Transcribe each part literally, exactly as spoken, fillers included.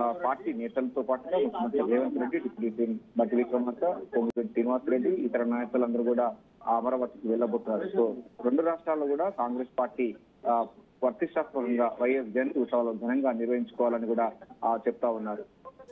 Party నేతలతో పాటుగా ముఖ్యమంత్రి రేవంత్ రెడ్డి, డిప్యూటీ సీఎం బట్టి విక్రమార్క, పొంగులేటి శ్రీనివాస్ రెడ్డి, ఇతర నాయకులందరూ కూడా అమరావతికి వెళ్లబోతున్నారు. సో రెండు రాష్ట్రాల్లో కూడా కాంగ్రెస్ పార్టీ ప్రతిష్టాత్మకంగా వైఎస్ జయంతి ఉత్సవాలు ఘనంగా నిర్వహించుకోవాలని కూడా చెప్తా ఉన్నారు.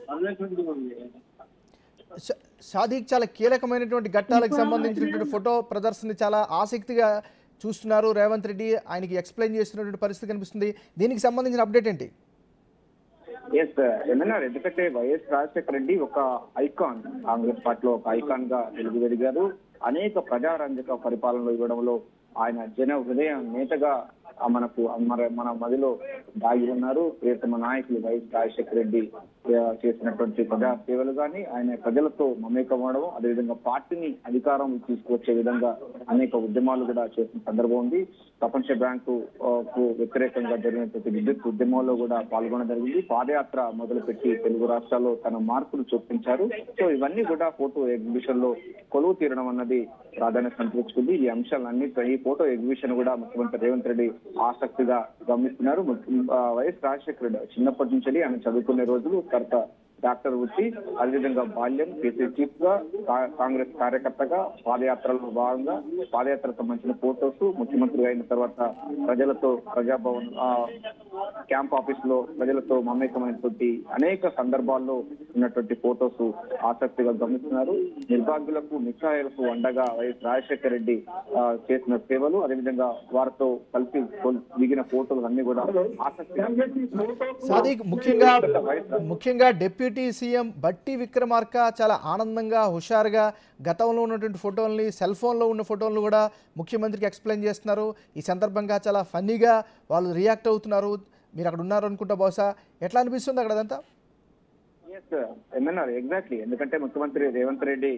సాదిక్, చాలా కీలకమైనటువంటి ఘట్టాలకు సంబంధించినటువంటి ఫోటో ప్రదర్శన చాలా ఆసక్తిగా చూస్తున్నారు రేవంత్ రెడ్డి. ఆయనకి ఎక్స్ప్లెయిన్ చేస్తున్నటువంటి పరిస్థితి కనిపిస్తుంది. దీనికి సంబంధించిన అప్డేట్ ఏంటి? ఎస్ ఏమన్నారు, ఎందుకంటే వైఎస్ రాజశేఖర రెడ్డి ఒక ఐకాన్, కాంగ్రెస్ పార్టీలో ఒక ఐకాన్ గా వెలుగుదిగారు. అనేక ప్రజారంజక పరిపాలనలు ఇవ్వడంలో ఆయన జన హృదయ నేతగా మనకు మన మన మదిలో దాగి ఉన్నారు. ప్రియతమ నాయకులు వైఎస్ రాజశేఖర రెడ్డి చేసినటువంటి ప్రజా సేవలు కానీ, ఆయన ప్రజలతో మమేకమవడం, అదేవిధంగా పార్టీని అధికారం తీసుకువచ్చే విధంగా అనేక ఉద్యమాలు కూడా చేసిన సందర్భం ఉంది. ప్రపంచ బ్యాంకు కు వ్యతిరేకంగా జరిగినటువంటి విద్యుత్ ఉద్యమాల్లో కూడా పాల్గొనడం జరిగింది. పాదయాత్ర మొదలుపెట్టి తెలుగు రాష్ట్రాల్లో తన మార్పులు చూపించారు. సో ఇవన్నీ కూడా ఫోటో ఎగ్జిబిషన్ లో కొలువు తీరడం అన్నది ప్రాధాన్యత సంతరించుకుంది. ఈ అంశాలన్నిటి ఈ ఫోటో ఎగ్జిబిషన్ కూడా ముఖ్యమంత్రి రేవంత్ రెడ్డి ఆసక్తిగా గమనిస్తున్నారు. వైఎస్ రాజశేఖర రెడ్డి చిన్నప్పటి నుంచి ఆయన చదువుకునే రోజులు, తర్వాత డాక్టర్ వృత్తి, అదేవిధంగా బాల్యం, కేసీ చీఫ్ గా, కాంగ్రెస్ కార్యకర్తగా, పాదయాత్రలో భాగంగా పాదయాత్రకు సంబంధించిన ఫోటోస్, ముఖ్యమంత్రి అయిన తర్వాత ప్రజలతో ప్రజాభవన్ క్యాంప్ ఆఫీస్ లో ప్రజలతో మమేకమైనటువంటి అనేక సందర్భాల్లో ఉన్నటువంటి ఫోటోస్ ఆసక్తిగా గమనిస్తున్నారు. నిర్భాగ్యులకు, నిస్సహాయులకు అండగా వైఎస్ రాజశేఖర రెడ్డి చేసిన సేవలు, అదేవిధంగా వారితో కలిసి దిగిన ఫోటోలు అన్ని కూడా ఆసక్తిగా. సాదిక్, ముఖ్యంగా ముఖ్యంగా డిప్యూటీ సీఎం బట్టి విక్రమార్క చాలా ఆనందంగా, హుషారుగా గతంలో ఉన్నటువంటి ఫోటోల్ని, సెల్ ఫోన్లో ఉన్న ఫోటోలను కూడా ముఖ్యమంత్రికి ఎక్స్ప్లెయిన్ చేస్తున్నారు. ఈ సందర్భంగా చాలా ఫన్నీగా వాళ్ళు రియాక్ట్ అవుతున్నారు. మీరు అక్కడ ఉన్నారు అనుకుంటా, బహుశా ఎట్లా అనిపిస్తుంది అక్కడ అదంతా? ఎస్ ఏమన్నారు ఎగ్జాక్ట్లీ, ఎందుకంటే ముఖ్యమంత్రి రేవంత్ రెడ్డి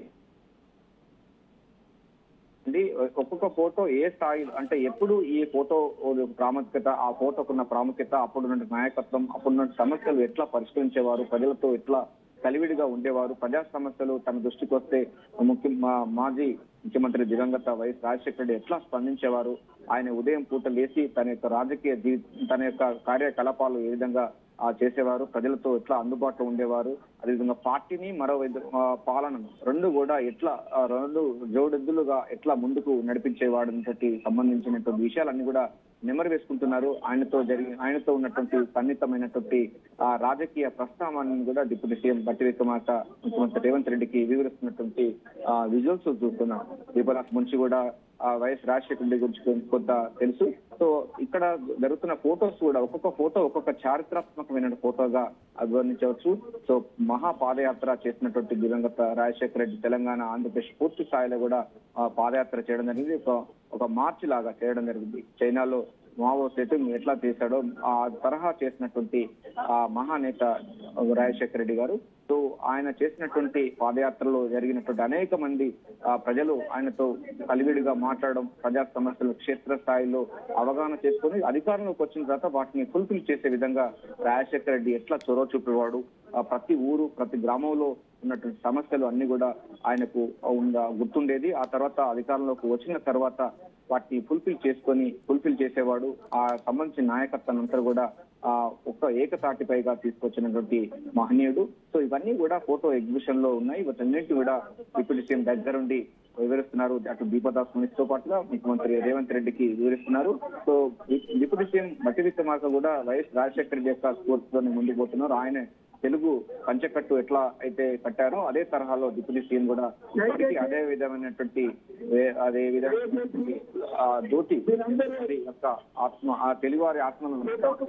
ఒక్కొక్క ఫోటో ఏ స్థాయి అంటే ఎప్పుడు ఈ ఫోటో ప్రాముఖ్యత, ఆ ఫోటోకున్న ప్రాముఖ్యత, అప్పుడున్న నాయకత్వం, అప్పుడున్న సమస్యలు ఎట్లా పరిష్కరించేవారు, ప్రజలతో ఎట్లా కలివిడిగా ఉండేవారు, ప్రజా సమస్యలు తన దృష్టికి వస్తే ముఖ్య మాజీ ముఖ్యమంత్రి దివంగత వైఎస్ రాజశేఖర రెడ్డి ఎట్లా స్పందించేవారు, ఆయన ఉదయం పూట లేచి తన యొక్క రాజకీయ జీవి తన యొక్క కార్యకలాపాలు ఏ విధంగా చేసేవారు, ప్రజలతో ఎట్లా అందుబాటులో ఉండేవారు, అదేవిధంగా పార్టీని మరో పాలనను రెండు కూడా ఎట్లా రెండు జోడెద్దులుగా ఎట్లా ముందుకు నడిపించేవాడు సంబంధించినటువంటి విషయాలన్నీ కూడా నెమరు వేసుకుంటున్నారు. ఆయనతో జరిగి ఆయనతో ఉన్నటువంటి సన్నిహితమైనటువంటి ఆ రాజకీయ ప్రస్థానాన్ని కూడా డిప్యూటీ సీఎం బట్టి విక్రమార్క ముఖ్యమంత్రి రేవంత్ రెడ్డికి వివరిస్తున్నటువంటి ఆ విజువల్స్ చూస్తున్నాం. దీపరాశి నుంచి కూడా ఆ వైఎస్ రాజశేఖర రెడ్డి గురించి కొంత తెలుసు. సో ఇక్కడ జరుగుతున్న ఫోటోస్ కూడా ఒక్కొక్క ఫోటో ఒక్కొక్క చారిత్రాత్మకమైన ఫోటోగా అభివర్ణించవచ్చు. సో మహా పాదయాత్ర చేసినటువంటి దివంగత రాజశేఖర రెడ్డి తెలంగాణ, ఆంధ్రప్రదేశ్ పూర్తి స్థాయిలో కూడా పాదయాత్ర చేయడం జరిగింది. ఒక ఒక మార్చి లాగా చేయడం జరిగింది. చైనాలో మావో సెటు ఎట్లా చేశాడో ఆ తరహా చేసినటువంటి ఆ మహానేత రాజశేఖర రెడ్డి గారు. సో ఆయన చేసినటువంటి పాదయాత్రలో జరిగినటువంటి అనేక మంది ప్రజలు ఆయనతో కలివిడిగా మాట్లాడడం, ప్రజా సమస్యలు క్షేత్రస్థాయిలో అవగాహన చేసుకుని అధికారంలోకి వచ్చిన తర్వాత వాటిని ఫుల్ఫిల్ చేసే విధంగా రాజశేఖర రెడ్డి ఎట్లా చొరవ చూపేవాడు, ప్రతి ఊరు ప్రతి గ్రామంలో ఉన్నటువంటి సమస్యలు అన్ని కూడా ఆయనకు గుర్తుండేది. ఆ తర్వాత అధికారంలోకి వచ్చిన తర్వాత వాటిని ఫుల్ఫిల్ చేసుకొని ఫుల్ఫిల్ చేసేవాడు. ఆ సంబంధించిన నాయకత్వం అంతా కూడా ఆ ఒక్క ఏకతాటిపైగా తీసుకొచ్చినటువంటి మహనీయుడు. సో ఇవన్నీ కూడా ఫోటో ఎగ్జిబిషన్ లో ఉన్నాయి. వీటన్నింటి కూడా డిప్యూటీ సీఎం దగ్గరుండి వివరిస్తున్నారు. అటు దీపదాస్ మునిస్తో పాటుగా ముఖ్యమంత్రి రేవంత్ రెడ్డికి వివరిస్తున్నారు. సో డిప్యూటీ సీఎం బట్టి విక్రమార్క కూడా వైఎస్ రాజశేఖర రెడ్డి యొక్క స్ఫూర్తితోనే ముందుకు పోతున్నారు. ఆయన తెలుగు పంచకట్టు ఎట్లా అయితే కట్టారో అదే తరహాలో డిప్యూటీ సీఎం కూడా ఇప్పటికీ అదే విధమైనటువంటి అదే విధమైనటువంటి ఆ ధోతి యొక్క ఆత్మ ఆ తెలుగువారి ఆత్మను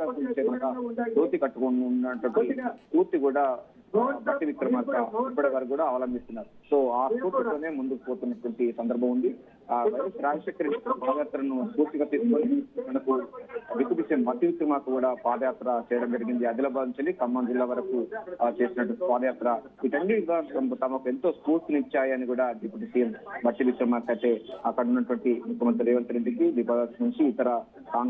ధోతి కట్టుకుని ఉన్నటువంటి పూర్తి కూడా బట్టి విక్రమార్క ఇప్పటి వరకు కూడా అవలంబిస్తున్నారు. సో ఆ స్ఫూర్తితోనే ముందుకు పోతున్నటువంటి సందర్భం ఉంది. ఆ వైఎస్ రాజశేఖర పాదయాత్రను స్ఫూర్తిగా తీసుకొని మనకు డిప్యూటీ సీఎం బట్టి విక్రమార్క కూడా పాదయాత్ర చేయడం జరిగింది. ఆదిలాబాద్ నుంచి ఖమ్మం జిల్లా వరకు చేసినట్టు పాదయాత్ర వీటన్ని తమకు ఎంతో స్ఫూర్తినిచ్చాయని కూడా డిప్యూటీ సీఎం బట్టి విక్రమార్క అయితే అక్కడ ఉన్నటువంటి ముఖ్యమంత్రి రేవంత్ రెడ్డికి, దీపావళి నుంచి ఇతర